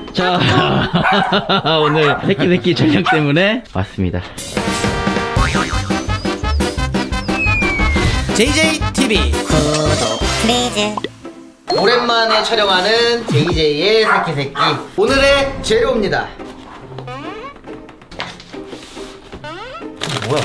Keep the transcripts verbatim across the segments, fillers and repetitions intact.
자, 오늘 새끼 새끼 촬영 때문에 왔습니다. 제이제이티비 구독 플리즈. 오랜만에 촬영하는 제이제이의 새끼 새끼. 오늘의 재료입니다. 뭐야?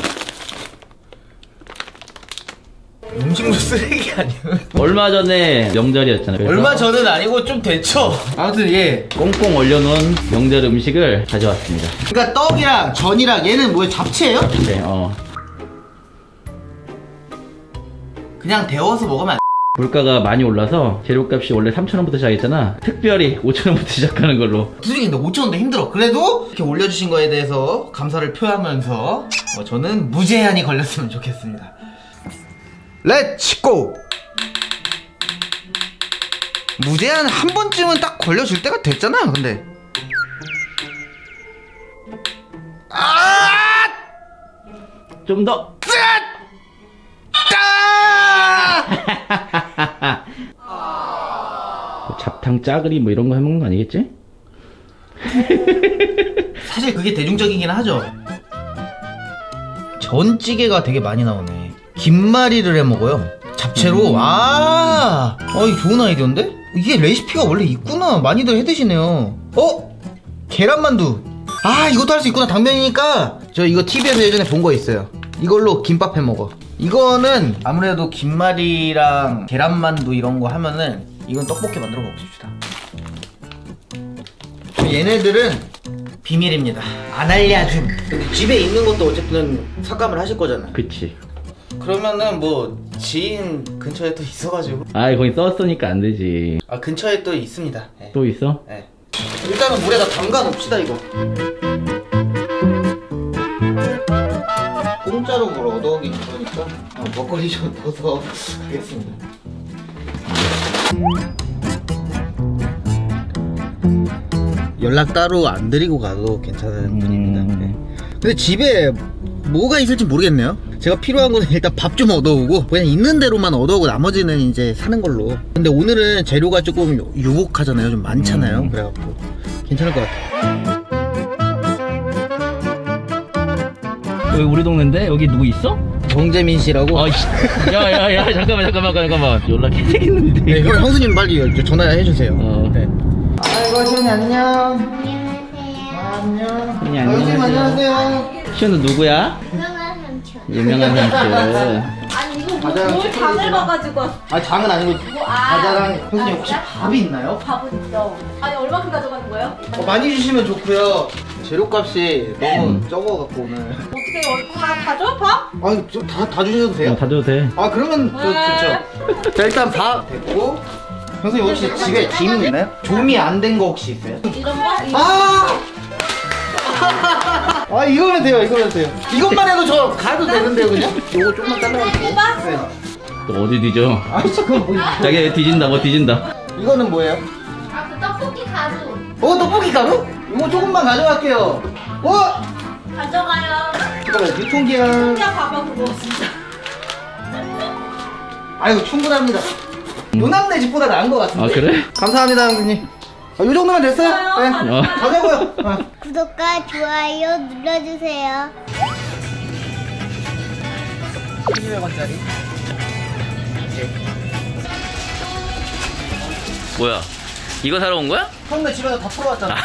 음식물 쓰레기 아니에요? 얼마 전에 명절이었잖아요. 얼마 전은 아니고 좀 됐죠? 아무튼 예, 꽁꽁 얼려놓은 명절 음식을 가져왔습니다. 그러니까 떡이랑 전이랑 얘는 뭐예요? 잡채예요? 네, 어. 그냥 데워서 먹으면 안... 물가가 많이 올라서 재료값이 원래 삼천 원부터 시작했잖아. 특별히 오천 원부터 시작하는 걸로. 솔직히 근데 오천 원도 힘들어. 그래도 이렇게 올려주신 거에 대해서 감사를 표하면서 어, 저는 무제한이 걸렸으면 좋겠습니다. 렛츠고! 무제한 한 번쯤은 딱 걸려줄 때가 됐잖아요. 근데 아! 좀 더. 뭐 잡탕 짜글이 뭐 이런 거 해먹는 거 아니겠지? 사실 그게 대중적이긴 하죠. 전찌개가 되게 많이 나오네. 김말이를 해 먹어요. 잡채로. 음. 아, 어, 이 좋은 아이디어인데? 이게 레시피가 원래 있구나. 많이들 해 드시네요. 어? 계란만두. 아, 이것도 할 수 있구나. 당면이니까. 저 이거 티비에서 예전에 본 거 있어요. 이걸로 김밥 해 먹어. 이거는 아무래도 김말이랑 계란만두 이런 거 하면은 이건 떡볶이 만들어 먹읍시다. 얘네들은 비밀입니다. 안 알려줌. 근데 집에 있는 것도 어쨌든 삭감을 하실 거잖아. 그치. 그러면은 뭐 지인 근처에 또 있어가지고. 아, 거기 썼으니까 안 되지. 아, 근처에 또 있습니다. 네. 또 있어? 네. 일단은 물에다 담가 놓읍시다 이거. 공짜로 뭘 얻어오긴 그러니까 어, 먹거리 좀 넣어서 하겠습니다. 연락 따로 안 드리고 가도 괜찮은 음... 분입니다. 네. 근데 집에 뭐가 있을지 모르겠네요. 제가 필요한 거는 일단 밥 좀 얻어오고 그냥 있는 대로만 얻어오고 나머지는 이제 사는 걸로. 근데 오늘은 재료가 조금 유복하잖아요. 좀 많잖아요. 음... 그래갖고 괜찮을 것 같아요. 여기 우리 동네인데? 여기 누구 있어? 정재민 씨라고? 아, 야야야 잠깐만 잠깐만 잠깐만 연락이 되겠는데. 네, 형, 형수님 빨리 전화해주세요. 어. 네. 아이고 시원이 안녕. 안녕하세요. 아, 안녕. 시원이 형수님 안녕하세요. 안녕하세요. 시원은 누구야? 유명한 삼촌. 유명한 삼촌. 아니 이거 과자랑 뭘 장을 봐가지고. 아, 장은 아니고 뭐, 아. 과자랑 형수님 혹시 아, 밥이 있나요? 밥은 있어. 아니 얼마큼 가져가는 거예요? 어, 많이 주시면 좋고요. 재료값이 너무 음. 적어갖고 오늘. 어떻게 얼- 다 가져? 밥? 아니 다, 다 주셔도 돼요? 어, 다 줘도 돼. 아, 그러면 저, 네. 좋죠. 자, 일단 밥 됐고. 형수님 혹시 집에 김 있나요? 조미 안 된 거 혹시 있어요? 이런 거? 이거? 아! 아, 이거면 돼요, 이거면 돼요. 이것만 해도 저 가도 되는데요, 그냥? 요거 조금만 잘라가지고. 네. 또 어디 뒤져? 아, 잠깐 뭐. 자기 뒤진다 뭐 뒤진다. 이거는 뭐예요? 아, 그 떡볶이 가루. 어, 떡볶이 가루? 이거 조금만 가져갈게요. 어? 가져가요. 잠깐만, 유통기한. 혼자 봐봐 그거 진짜. 아이고, 충분합니다. 요남네 집보다 나은 것 같은데. 아, 그래? 감사합니다, 형님. 아, 요 정도면 됐어요? 네. 어. 가자고요. 어. 구독과 좋아요 눌러주세요. 이백 원짜리. 뭐야? 이거 사러 온 거야? 형네 집에서 다 풀어왔잖아.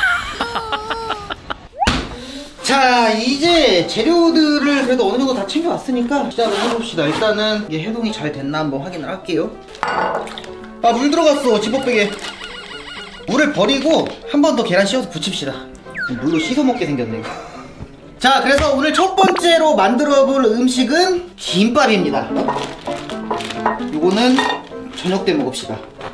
자, 이제 재료들을 그래도 어느 정도 다 챙겨왔으니까 시작을 해봅시다. 일단은 이게 해동이 잘 됐나 한번 확인을 할게요. 아, 물 들어갔어, 지퍼백에. 물을 버리고 한 번 더 계란 씌워서 부칩시다. 물로 씻어 먹게 생겼네, 이거. 자, 그래서 오늘 첫 번째로 만들어 볼 음식은 김밥입니다. 요거는 저녁 때 먹읍시다.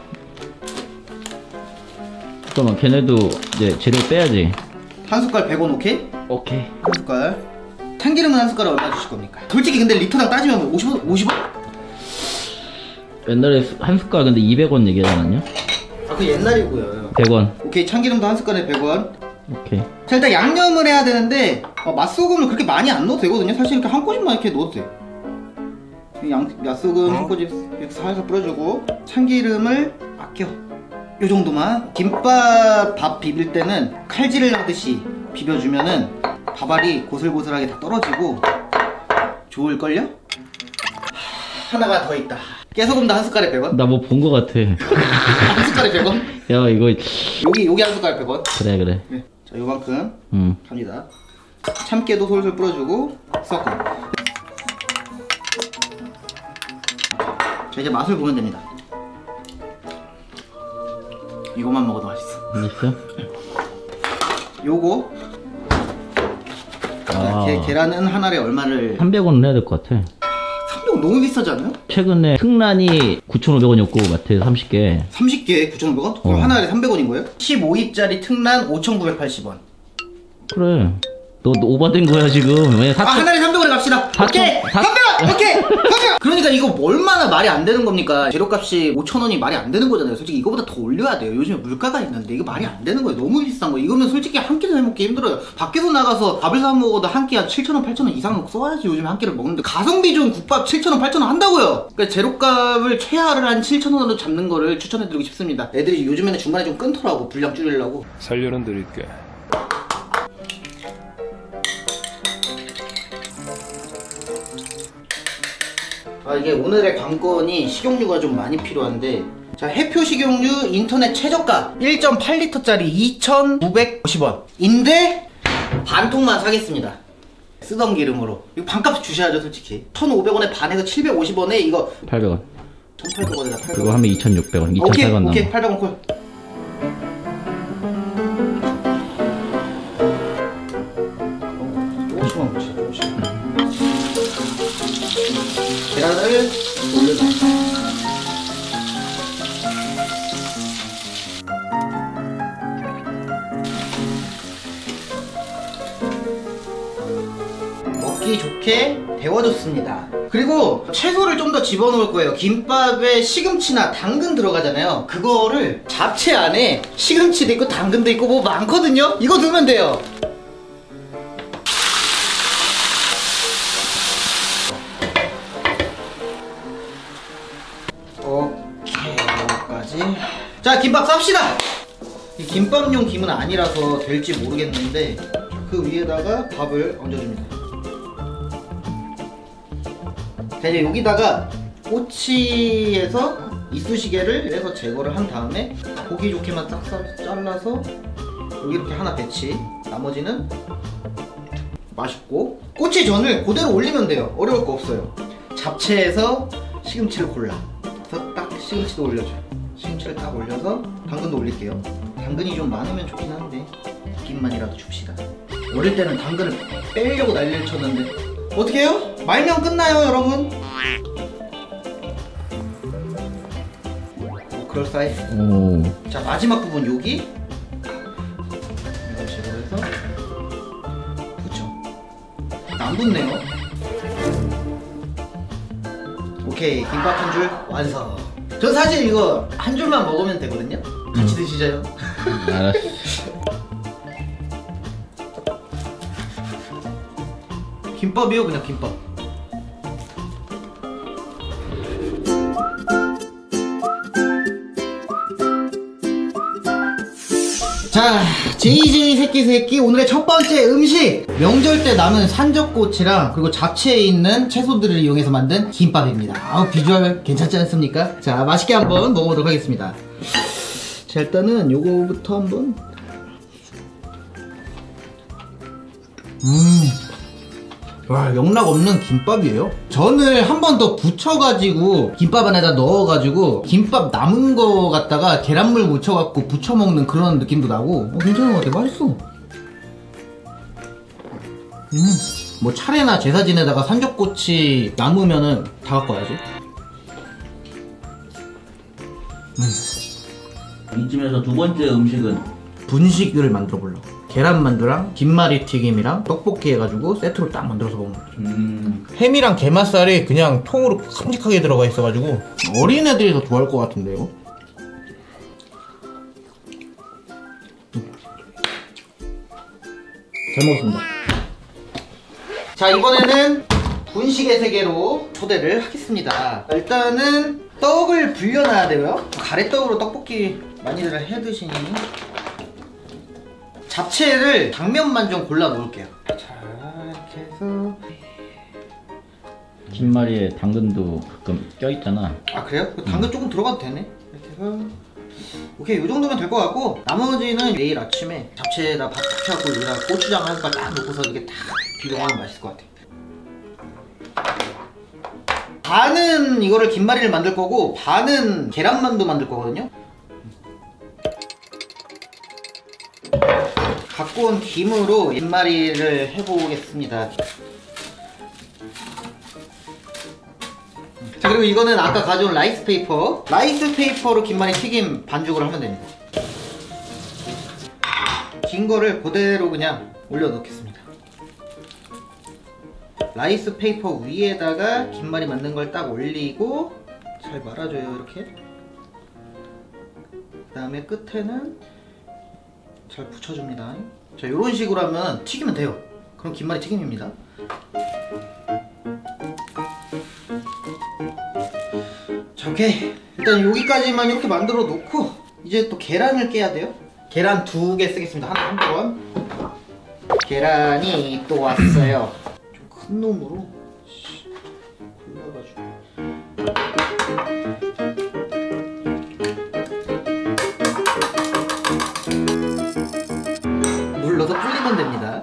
잠깐만, 걔네도 이제 재료 빼야지. 한 숟갈 백 원 오케이? 오케이. 한 숟갈. 참기름은 한 숟갈에 얼마 주실 겁니까? 솔직히 근데 리터당 따지면 오십 원? 오십 원? 옛날에 한 숟갈 근데 이백 원 얘기하지 않았냐? 아, 그 옛날이고요. 백 원. 오케이, 참기름도 한 숟갈에 백 원. 오케이. 자, 일단 양념을 해야 되는데 어, 맛소금을 그렇게 많이 안 넣어도 되거든요. 사실 이렇게 한 꼬집만 이렇게 넣어도 돼요. 양, 맛소금 한 꼬집 이렇게 살살 뿌려주고 참기름을 아껴. 요 정도만. 김밥 밥 비빌 때는 칼질을 하듯이 비벼주면은 밥알이 고슬고슬하게 다 떨어지고 좋을걸요? 하나가 더 있다. 깨소금도 한 숟갈에 백 원. 나 뭐 본 거 같아. 한 숟갈에 백 원. 야 이거 여기 여기 한 숟갈에 백 원. 그래 그래. 네. 자, 요만큼 음. 갑니다. 참깨도 솔솔 뿌려주고 섞어. 자, 이제 맛을 보면 됩니다. 이거만 먹어도 맛있어. 있어? 요거 자, 아. 게, 계란은 한 알에 얼마를? 삼백 원은 해야 될 것 같아. 삼백 원 너무 비싸지 않아요? 최근에 특란이 구천오백 원이었고 마트에서 삼십 개. 삼십 개에 구천오백 원? 그럼 어. 한 알에 삼백 원인 거예요? 십오 입짜리 특란 오천구백팔십 원. 그래. 너, 너 오버된 거야 지금. 왜 아, 사천... 한 알에 삼백 원에 갑시다. 사천- 오케이! 사- 삼백 원! 오케이! 삼백 원! 그러니까 이거 얼마나 말이 안 되는 겁니까? 재료값이 오천 원이 말이 안 되는 거잖아요. 솔직히 이거보다 더 올려야 돼요. 요즘에 물가가 있는데 이거 말이 안 되는 거예요. 너무 비싼 거예요. 이거면 솔직히 한 끼도 해먹기 힘들어요. 밖에서 나가서 밥을 사 먹어도 한 끼 한 칠천 원, 팔천 원 이상 써야지 요즘에 한 끼를 먹는데 가성비 좋은 국밥 칠천 원, 팔천 원 한다고요. 그러니까 재료값을 최하를 한 칠천 원으로 잡는 거를 추천해드리고 싶습니다. 애들이 요즘에는 중간에 좀 끊더라고. 분량 줄이려고. 살려는 드릴게. 아, 이게 오늘의 관건이 식용유가 좀 많이 필요한데, 자, 해표 식용유 인터넷 최저가 일 점 팔 리터짜리 이천구백오십 원인데 반통만 사겠습니다. 쓰던 기름으로. 이거 반값 주셔야죠 솔직히. 천오백 원에 반에서 칠백오십 원에 이거 팔백 원. 천팔백 원에다 팔백 원. 그거 하면 이천육백 원. 오케이 이천팔백 원 남아. 오케이 팔백 원 콜. 조금씩만 붙여 조금씩. 계란을 올려줍니다. 먹기 좋게 데워줬습니다. 그리고 채소를 좀 더 집어넣을 거예요. 김밥에 시금치나 당근 들어가잖아요. 그거를 잡채 안에 시금치도 있고 당근도 있고 뭐 많거든요. 이거 넣으면 돼요. 오케이, 이거까지. 자, 김밥 쌉시다. 이 김밥용 김은 아니라서 될지 모르겠는데 그 위에다가 밥을 얹어줍니다. 자, 이제 여기다가 꼬치에서 이쑤시개를 해서 제거를 한 다음에 보기 좋게만 싹 잘라서 여기 이렇게 하나 배치. 나머지는 맛있고, 꼬치전을 그대로 올리면 돼요. 어려울 거 없어요. 잡채에서 시금치를 골라. 그래서 딱 시금치도 올려줘요. 시금치를 딱 올려서 당근도 올릴게요. 당근이 좀 많으면 좋긴 한데 느낌만이라도 줍시다. 어릴 때는 당근을 빼려고 난리를 쳤는데 어떻게 해요? 말면 끝나요 여러분. 어, 그럴싸해. 오. 자, 마지막 부분 여기 이런 식으로 해서 붙여. 안 붙네요. 오케이, 김밥 한 줄 완성. 전 사실 이거 한 줄만 먹으면 되거든요. 같이 음. 드시죠. 알았어. 김밥이요, 그냥 김밥. 자, 제이제이 새끼 새끼 오늘의 첫 번째 음식, 명절 때 남은 산적꼬치랑 그리고 잡채에 있는 채소들을 이용해서 만든 김밥입니다. 아우, 비주얼 괜찮지 않습니까? 자, 맛있게 한번 먹어보도록 하겠습니다. 자, 일단은 요거부터 한번. 음, 와, 영락 없는 김밥이에요. 전을 한 번 더 부쳐가지고 김밥 안에다 넣어가지고 김밥 남은 거 갖다가 계란물 묻혀갖고 부쳐 먹는 그런 느낌도 나고, 어, 괜찮은 것 같아. 맛있어. 음, 뭐 차례나 제사 지내다가 산적꼬치 남으면은 다 갖고 와야지. 이쯤에서 두 번째 음식은 분식을 만들어 보려고. 계란만두랑 김말이 튀김이랑 떡볶이 해가지고 세트로 딱 만들어서 먹는 거죠. 음. 햄이랑 게맛살이 그냥 통으로 큼직하게 들어가 있어가지고 어린애들이 더 좋아할 것 같은데 이거? 잘 먹었습니다. 자, 이번에는 분식의 세계로 초대를 하겠습니다. 일단은 떡을 불려놔야 돼요. 가래떡으로 떡볶이 많이들 해 드시니 잡채를 당면만 좀 골라 놓을게요. 자, 이렇게 해서. 김말이에 당근도 가끔 껴있잖아. 아 그래요? 당근 조금 들어가도 되네. 이렇게 해서 오케이, 이 정도면 될 것 같고 나머지는 내일 아침에 잡채에다 밥 탁 해갖고 여기다 고추장 한 숟갈 딱 넣고서 이게 딱 비벼 먹으면 맛있을 것 같아. 반은 이거를 김말이를 만들 거고 반은 계란만두 만들 거거든요. 갖고 온 김으로 김말이를 해보겠습니다. 자, 그리고 이거는 아까 가져온 라이스 페이퍼 라이스 페이퍼로 김말이 튀김 반죽을 하면 됩니다. 긴 거를 그대로 그냥 올려놓겠습니다. 라이스 페이퍼 위에다가 김말이 만든 걸 딱 올리고 잘 말아줘요. 이렇게. 그 다음에 끝에는 잘 붙여줍니다. 자, 이런 식으로 하면 튀기면 돼요. 그럼 김말이 튀김입니다. 자, 오케이. 일단 여기까지만 이렇게 만들어 놓고 이제 또 계란을 깨야 돼요. 계란 두 개 쓰겠습니다. 하나 한 번. 계란이 또 왔어요. 좀 큰 놈으로 골라가지고 물 넣어서 불리면 됩니다.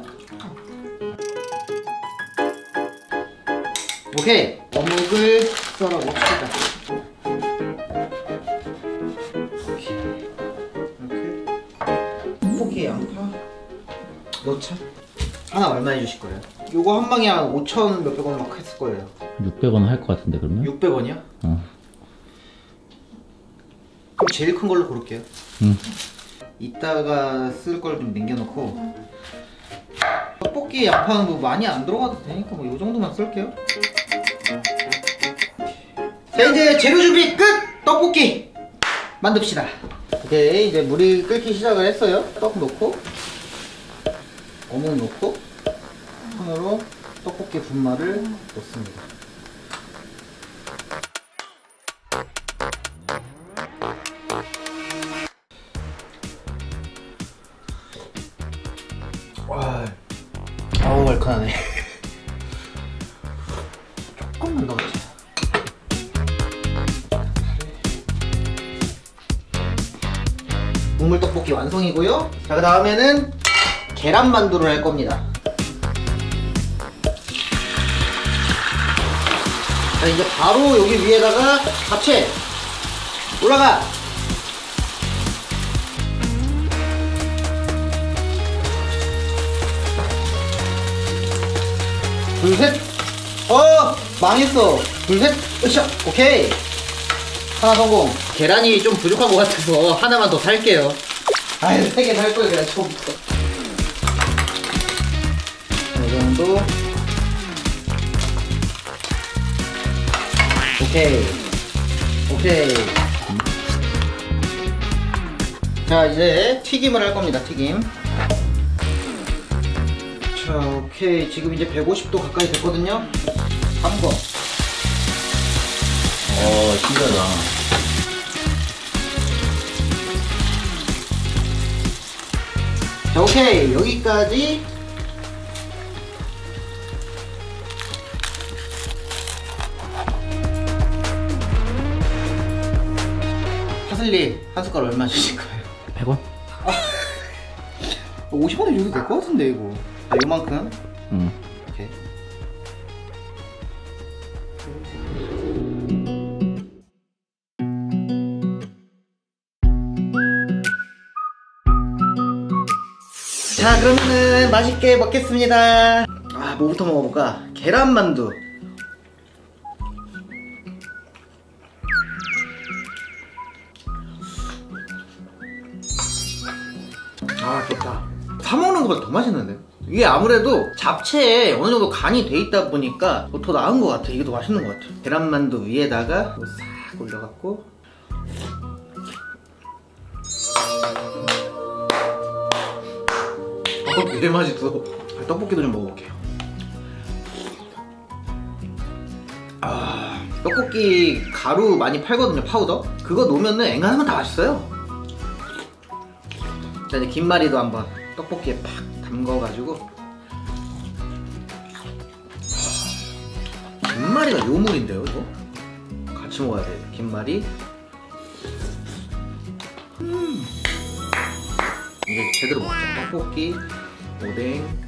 오케이. 어묵을 썰어 봅시다. 떡볶이 양파 넣자. 하나 얼마 해주실 거예요? 요거 한 방에 한 오천 몇백 원 막 했을 거예요. 육백 원 할 것 같은데 그러면? 육백 원이요? 어. 그럼 제일 큰 걸로 고를게요. 응. 이따가 쓸 걸 좀 남겨놓고 떡볶이 양파는 뭐 많이 안 들어가도 되니까 뭐 요 정도만 쓸게요. 자, 이제 재료 준비 끝! 떡볶이 만듭시다. 오케이, 이제 물이 끓기 시작을 했어요. 떡 넣고 어묵 넣고 손으로 떡볶이 분말을 넣습니다. 와, 아우 얼큰하네. 조금만 더 넣자. 국물 떡볶이 완성이고요. 자, 그 다음에는 계란만두를 할 겁니다. 자, 이제 바로 여기 위에다가 잡채 올라가. 둘, 셋. 어, 망했어. 둘, 셋. 으쌰. 오케이. 하나 성공. 계란이 좀 부족한 것 같아서 하나만 더 살게요. 아유, 세 개 살 거예요, 그냥 처음부터. 이 정도. 오케이. 오케이. 자, 이제 튀김을 할 겁니다, 튀김. 자, 오케이. 지금 이제 백오십 도 가까이 됐거든요. 한 번. 어, 신기하다. 자, 오케이. 여기까지. 파슬리 한 숟갈 얼마 주실 거예요? 백 원? 오십 원에 줘도 될 것 같은데, 이거. 자, 요만큼. 응. 오케이. 자, 그러면은 맛있게 먹겠습니다. 아, 뭐부터 먹어볼까? 계란만두. 아, 좋다. 사 먹는 것보다 더 맛있는데? 이게 아무래도 잡채에 어느 정도 간이 돼 있다 보니까 더 나은 것 같아. 이게 더 맛있는 것 같아. 계란만두 위에다가 싹 올려갖고. 어, 되게 맛있어. 떡볶이도 좀 먹어볼게요. 아, 떡볶이 가루 많이 팔거든요, 파우더. 그거 놓으면은 앵간하면 다 맛있어요. 자, 이제 김말이도 한번 떡볶이에 팍 담궈가지고. 김말이가 요물인데요, 이거? 같이 먹어야 돼. 김말이. 음. 이제 제대로 먹자. 떡볶이, 오뎅.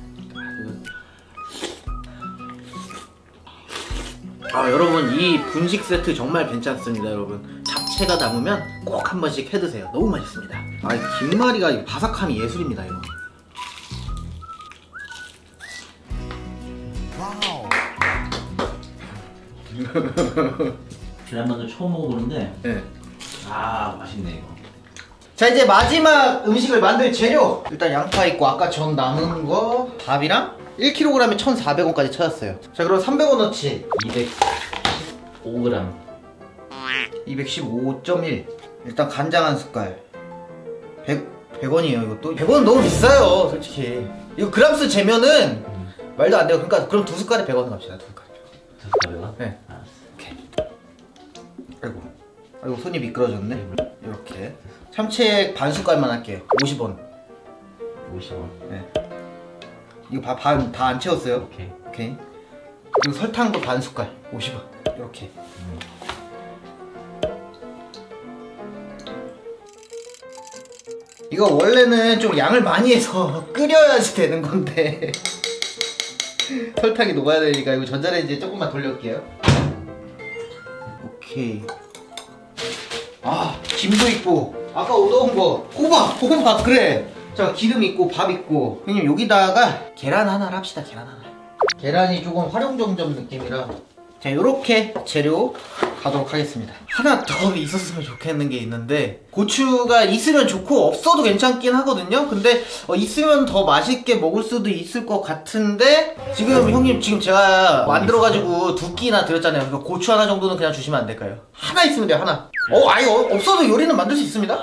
아, 여러분 이 분식 세트 정말 괜찮습니다. 여러분 잡채가 담으면 꼭 한 번씩 해드세요. 너무 맛있습니다. 아, 이 김말이가 바삭함이 예술입니다. 이거. 와우. 계란만두 처음 먹어보는데 네. 아 맛있네 이거. 자, 이제 마지막 음식을 만들 재료. 일단 양파 있고 아까 전 남은 거 밥이랑 일 킬로그램에 천사백 원까지 찾았어요. 자, 그럼 삼백 원 넣지. 이백오 그램. 이백십오 점 일. 일단 간장 한 숟갈. 백, 백 원이에요 이것도. 백 원은 너무 비싸요 솔직히. 이거 그람수 재면은 음. 말도 안 돼요. 그러니까 그럼 두 숟갈에 백 원 갑시다. 두 숟갈. 두 숟갈 백 원? 네. 알았어. 오케이. 아이고. 아이고 손이 미끄러졌네. 이렇게. 참치액 반 숟갈만 할게요. 오십 원. 오십 원. 네. 이거 다 안 채웠어요. 오케이. 오케이. 그리고 설탕도 반 숟갈. 오십 원. 이렇게. 음. 이거 원래는 좀 양을 많이 해서 끓여야지 되는 건데 설탕이 녹아야 되니까 이거 전자레인지에 조금만 돌려볼게요. 오케이. 아, 김도 있고 아까 얻어온 거 호박! 호박 그래! 자, 기름 있고 밥 있고. 형님 여기다가 계란 하나를 합시다. 계란 하나. 계란이 조금 활용점점 느낌이라. 자, 요렇게 재료 가도록 하겠습니다. 하나 더 있었으면 좋겠는 게 있는데 고추가 있으면 좋고 없어도 괜찮긴 하거든요. 근데 어, 있으면 더 맛있게 먹을 수도 있을 것 같은데 지금 형님 지금 제가 만들어가지고 두 끼나 드렸잖아요. 그러니까 고추 하나 정도는 그냥 주시면 안 될까요? 하나 있으면 돼요. 하나. 어, 아니 어, 없어도 요리는 만들 수 있습니다.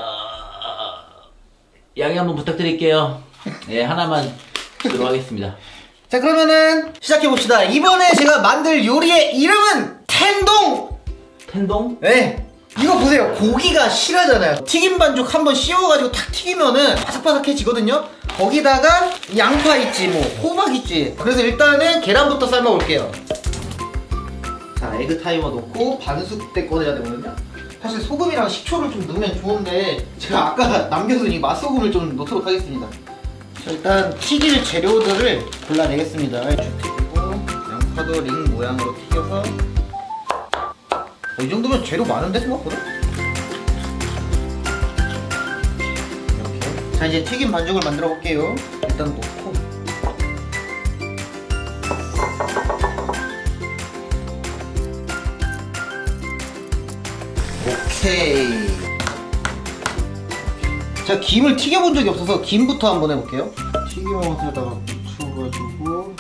양해 한번 부탁드릴게요. 예, 하나만 주도록 하겠습니다. 자, 그러면은 시작해봅시다. 이번에 제가 만들 요리의 이름은 텐동! 텐동? 네. 이거 보세요. 고기가 실하잖아요. 튀김 반죽 한번 씌워가지고 탁 튀기면은 바삭바삭해지거든요. 거기다가 양파 있지, 뭐 호박 있지. 그래서 일단은 계란부터 삶아볼게요. 자, 에그 타이머 넣고 반숙 때 꺼내야 되거든요. 사실 소금이랑 식초를 좀 넣으면 좋은데 제가 아까 남겨둔 이 맛소금을 좀 넣도록 하겠습니다. 자, 일단 튀길 재료들을 골라내겠습니다. 그리고 양파도 링 모양으로 튀겨서 어, 이 정도면 재료 많은데 생각보다? 이렇게. 자, 이제 튀김 반죽을 만들어 볼게요. 일단 놓고 오케이. 제가 김을 튀겨본 적이 없어서 김부터 한번 해볼게요. 튀김옷에다가 붙여가지고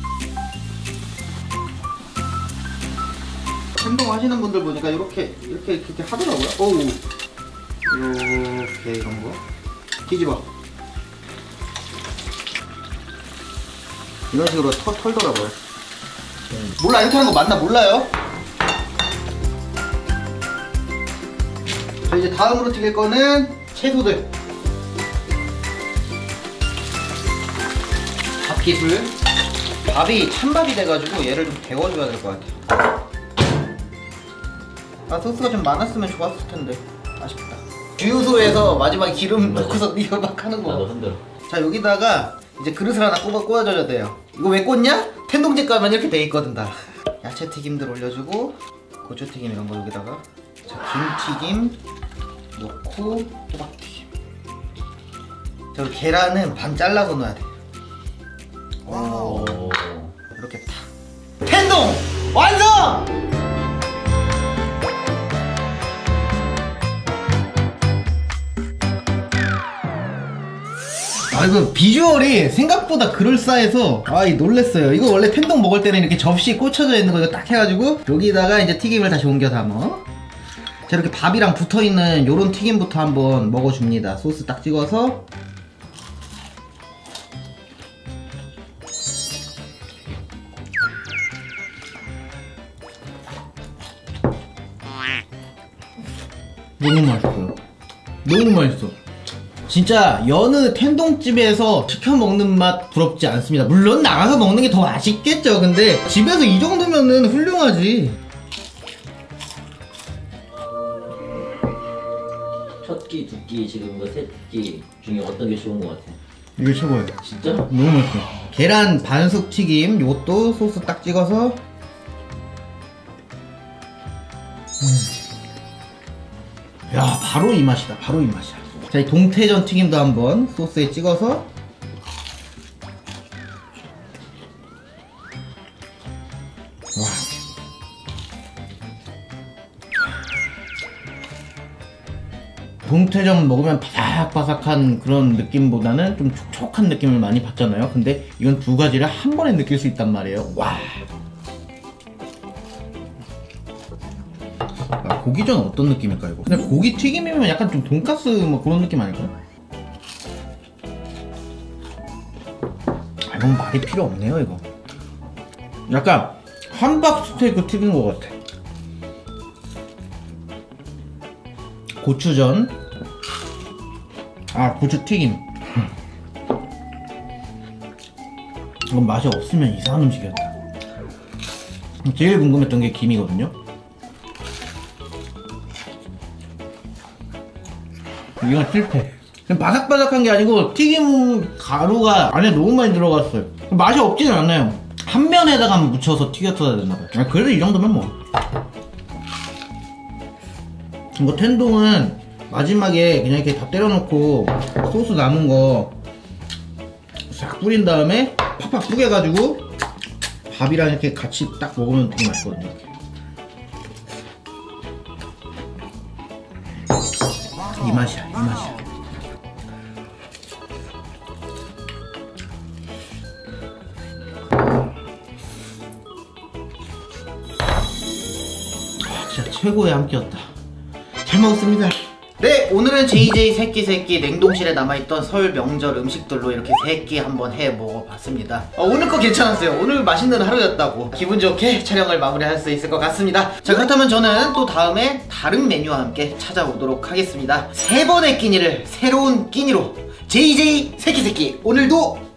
텐동 하시는 분들 보니까 이렇게 이렇게 이렇게 하더라고요. 어우, 이렇게 이런 거 뒤집어 이런 식으로 털, 털더라고요. 음. 몰라, 이렇게 하는 거 맞나 몰라요. 자, 이제 다음으로 튀길 거는 채소들. 밥 기술. 밥이 찬밥이 돼가지고 얘를 좀 데워줘야 될 것 같아요. 아, 소스가 좀 많았으면 좋았을 텐데 아쉽다. 주유소에서 마지막에 기름 넣고서 이거 막 하는 거. 나도 흔들어. 자, 여기다가 이제 그릇을 하나 꽂아, 꽂아줘야 돼요. 이거 왜 꽂냐? 텐동집 가면 이렇게 돼 있거든 다. 야채 튀김들 올려주고 고추 튀김 이런 거 여기다가. 자, 김 튀김 넣고 호박 튀김. 자, 그리고 계란은 반 잘라서 넣어야 돼. 오, 이렇게 탁. 텐동 완성! 아, 이거 비주얼이 생각보다 그럴싸해서 아이 놀랬어요. 이거 원래 텐동 먹을 때는 이렇게 접시 꽂혀져 있는 거 이거 딱 해가지고 여기다가 이제 튀김을 다시 옮겨 담어. 자, 이렇게 밥이랑 붙어있는 요런 튀김부터 한번 먹어줍니다. 소스 딱 찍어서. 너무 맛있어요. 너무 맛있어. 진짜 여느 텐동집에서 시켜 먹는 맛 부럽지 않습니다. 물론 나가서 먹는 게 더 맛있겠죠. 근데 집에서 이 정도면은 훌륭하지. 첫 끼, 두 끼, 지금 이거 세 끼 중에 어떤 게 좋은 것 같아? 이게 최고예요. 진짜? 너무 맛있어. 계란 반숙 튀김 요것도 소스 딱 찍어서. 음. 야, 바로 이 맛이다. 바로 이 맛이야. 자, 이 동태전 튀김도 한번 소스에 찍어서. 와. 동태전 먹으면 바삭바삭한 그런 느낌보다는 좀 촉촉한 느낌을 많이 받잖아요. 근데 이건 두 가지를 한 번에 느낄 수 있단 말이에요. 와. 아, 고기전 어떤 느낌일까 이거? 근데 고기 튀김이면 약간 좀 돈가스 뭐 그런 느낌 아닐까요? 아, 이건 말이 필요 없네요 이거. 약간 함박 스테이크 튀긴 것 같아. 고추전. 아, 고추 튀김. 이건 맛이 없으면 이상한 음식이었다. 제일 궁금했던 게 김이거든요. 이건 실패. 바삭바삭한 게 아니고 튀김 가루가 안에 너무 많이 들어갔어요. 맛이 없지는 않아요. 한 면에다가 묻혀서 튀겼어야 됐나봐요. 아, 그래도 이 정도면 뭐. 이거 텐동은 마지막에 그냥 이렇게 다 때려놓고 소스 남은 거 싹 뿌린 다음에 팍팍 뿌개가지고 밥이랑 이렇게 같이 딱 먹으면 되게 맛있거든요. 이렇게. 이 맛이야, 이 맛이야. 아, 진짜 최고의 한 끼였다. 잘 먹었습니다. 네, 오늘은 제이제이 새끼 새끼 냉동실에 남아있던 설 명절 음식들로 이렇게 세 끼 한번 해 먹어봤습니다. 어, 오늘 거 괜찮았어요. 오늘 맛있는 하루였다고 기분 좋게 촬영을 마무리할 수 있을 것 같습니다. 자, 그렇다면 저는 또 다음에 다른 메뉴와 함께 찾아오도록 하겠습니다. 세 번의 끼니를 새로운 끼니로 제이제이 새끼 새끼 오늘도